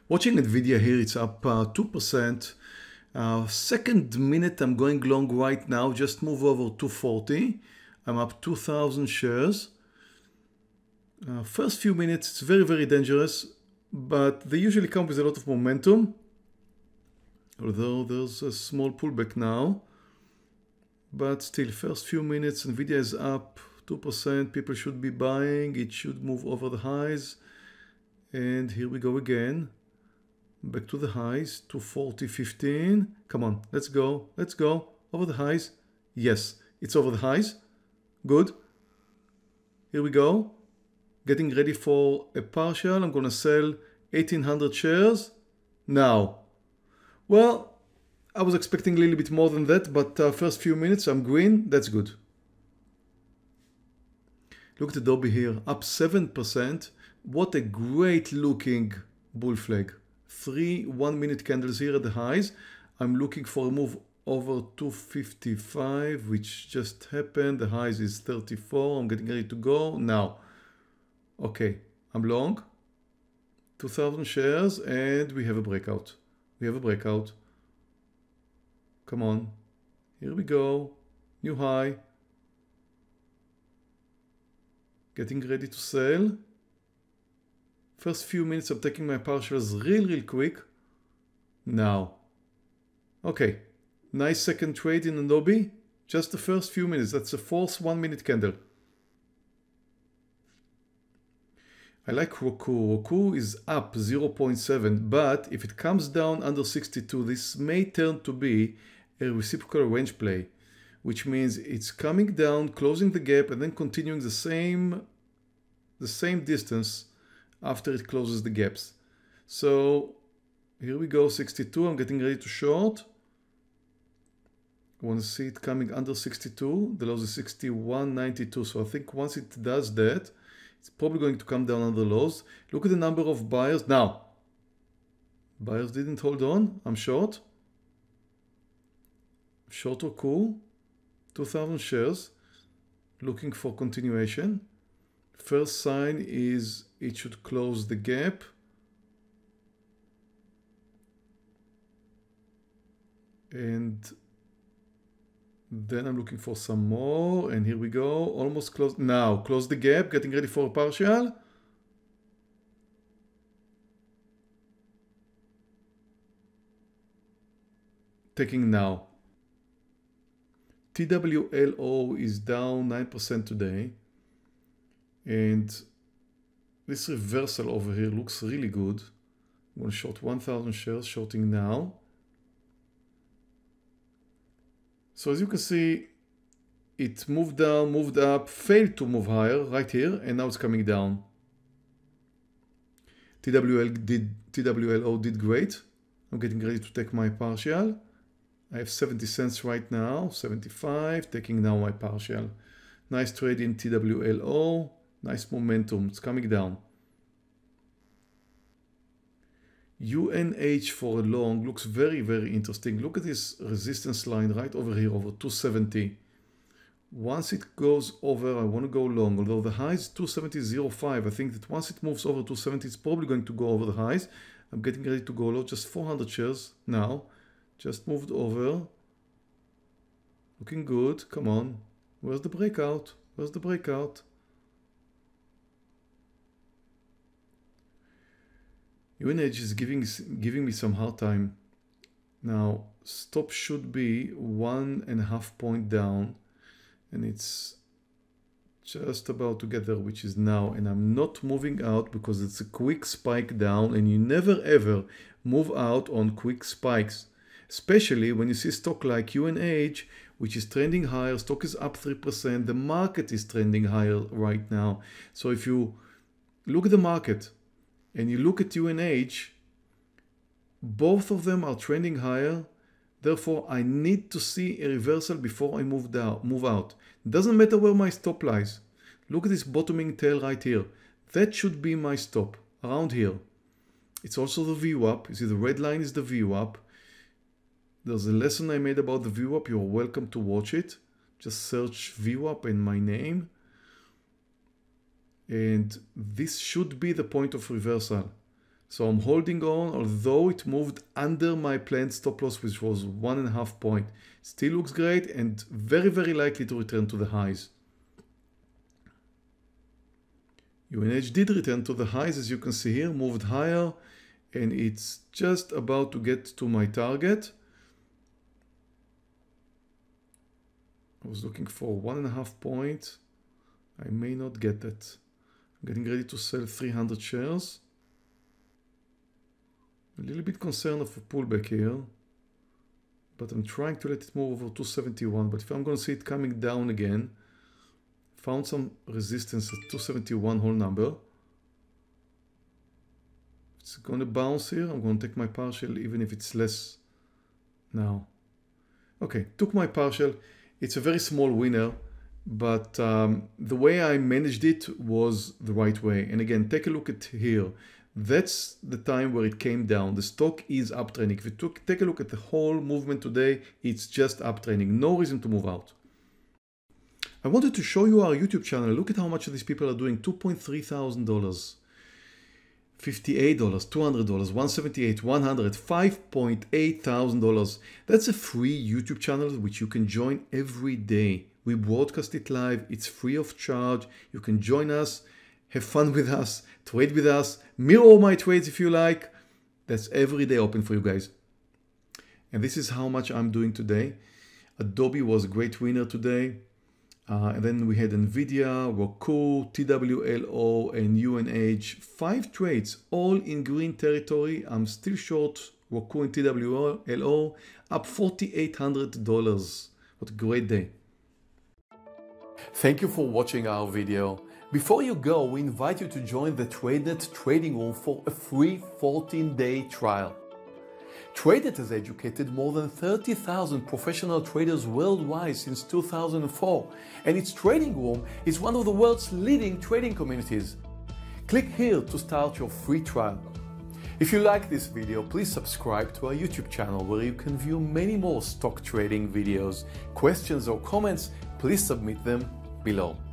Watching Nvidia here, it's up 2%. Second minute, I'm going long right now. Just move over 240. I'm up 2,000 shares. First few minutes, it's very, very dangerous, but they usually come with a lot of momentum. Although there's a small pullback now. But still, first few minutes, Nvidia is up 2%. People should be buying. It should move over the highs. And here we go again. Back to the highs, 240.15. Come on, let's go. Let's go. Over the highs. Yes, it's over the highs. Good. Here we go. Getting ready for a partial. I'm going to sell 1,800 shares now. Well, I was expecting a little bit more than that, but first few minutes, I'm green. That's good. Look at Adobe here, up 7%. What a great looking bull flag. 3 1-minute candles here at the highs. I'm looking for a move over 255, which just happened. The highs is 34. I'm getting ready to go now. Okay, I'm long. 2,000 shares and we have a breakout. We have a breakout. Come on. Here we go. New high. Getting ready to sell. First few minutes I'm taking my partials real quick. Now. Okay. Nice second trade in Adobe. Just the first few minutes. That's the fourth 1-minute candle. I like Roku. Roku is up 0.7, but if it comes down under 62, this may turn to be a reciprocal range play, which means it's coming down, closing the gap, and then continuing the same distance after it closes the gaps. So here we go, 62. I'm getting ready to short. I want to see it coming under 62. The low is 61.92. So I think once it does that, it's probably going to come down under lows. Look at the number of buyers. Now, buyers didn't hold on. I'm short. Short or cool. 2,000 shares. Looking for continuation. First sign is it should close the gap. And then I'm looking for some more. And here we go. Almost closed. Now, close the gap. Getting ready for a partial. Taking now. TWLO is down 9% today. And this reversal over here looks really good. I'm going to short 1,000 shares, shorting now. So as you can see, it moved down, moved up, failed to move higher right here, and now it's coming down. TWLO did great. I'm getting ready to take my partial. I have 70 cents right now, 75, taking now my partial. Nice trade in TWLO, nice momentum, it's coming down. UNH for a long looks very interesting. Look at this resistance line right over here, over 270. Once it goes over, I want to go long, although the high is 270.05. I think that once it moves over 270, it's probably going to go over the highs. I'm getting ready to go low, just 400 shares now. Just moved over. Looking good. Come on. Where's the breakout? Where's the breakout? UNH is giving me some hard time. Now, stop should be 1.5 point down. And it's just about to get there, which is now. And I'm not moving out because it's a quick spike down. And you never ever move out on quick spikes. Especially when you see stock like UNH, which is trending higher, stock is up 3%, the market is trending higher right now. So if you look at the market and you look at UNH, both of them are trending higher. Therefore, I need to see a reversal before I move out. Doesn't matter where my stop lies. Look at this bottoming tail right here. That should be my stop, around here. It's also the VWAP. You see the red line is the VWAP. There's a lesson I made about the VWAP. You're welcome to watch it. Just search VWAP and my name. And this should be the point of reversal. So I'm holding on, although it moved under my planned stop loss, which was 1.5 point. Still looks great and very, very likely to return to the highs. UNH did return to the highs, as you can see here, moved higher, and it's just about to get to my target. I was looking for 1.5 point. I may not get that. I'm getting ready to sell 300 shares. A little bit concerned of a pullback here, but I'm trying to let it move over 271. But if I'm going to see it coming down again, found some resistance at 271 whole number. It's going to bounce here. I'm going to take my partial, even if it's less now. Okay, took my partial. It's a very small winner, but the way I managed it was the right way. And again, take a look at here. That's the time where it came down. The stock is uptrending. If you take a look at the whole movement today, it's just uptrending. No reason to move out. I wanted to show you our YouTube channel. Look at how much these people are doing. $2.3 thousand, $58, $200, $178, $100, $5.8 thousand. That's a free YouTube channel which you can join every day. We broadcast it live. It's free of charge. You can join us, have fun with us, trade with us, mirror my trades if you like. That's every day open for you guys. And this is how much I'm doing today. Adobe was a great winner today. And then we had Nvidia, Roku, TWLO, and UNH. 5 trades, all in green territory. I'm still short Roku and TWLO, up $4,800. What a great day. Thank you for watching our video. Before you go, we invite you to join the TradeNet trading room for a free 14-day trial. TradeNet has educated more than 30,000 professional traders worldwide since 2004, and its trading room is one of the world's leading trading communities. Click here to start your free trial. If you like this video, please subscribe to our YouTube channel where you can view many more stock trading videos. Questions or comments, please submit them below.